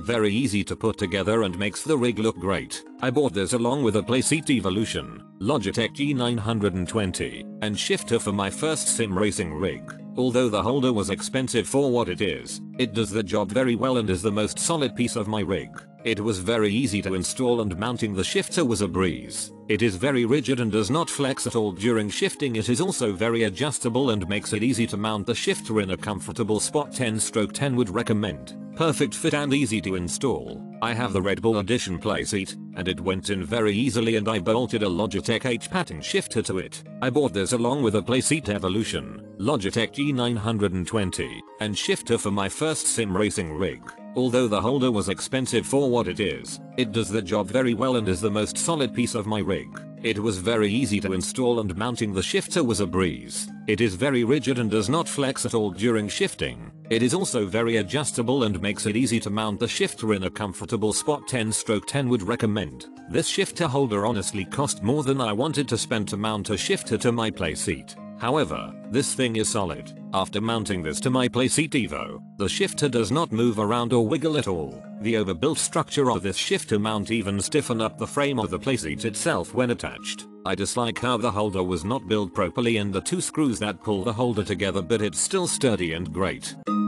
Very easy to put together and makes the rig look great. I bought this along with a Playseat Evolution, Logitech G920, and shifter for my first sim racing rig. Although the holder was expensive for what it is, it does the job very well and is the most solid piece of my rig. It was very easy to install and mounting the shifter was a breeze. It is very rigid and does not flex at all during shifting. It is also very adjustable and makes it easy to mount the shifter in a comfortable spot. 10/10 would recommend. Perfect fit and easy to install. I have the Red Bull Edition playseat, and it went in very easily and I bolted a Logitech H-pattern shifter to it. I bought this along with a Playseat Evolution, Logitech G920, and shifter for my first sim racing rig. Although the holder was expensive for what it is, it does the job very well and is the most solid piece of my rig. It was very easy to install and mounting the shifter was a breeze. It is very rigid and does not flex at all during shifting. It is also very adjustable and makes it easy to mount the shifter in a comfortable spot. 10/10 would recommend. This shifter holder honestly cost more than I wanted to spend to mount a shifter to my playseat. However, this thing is solid. After mounting this to my Playseat Evo, the shifter does not move around or wiggle at all. The overbuilt structure of this shifter mount even stiffen up the frame of the playseat itself when attached. I dislike how the holder was not built properly and the two screws that pull the holder together, but it's still sturdy and great.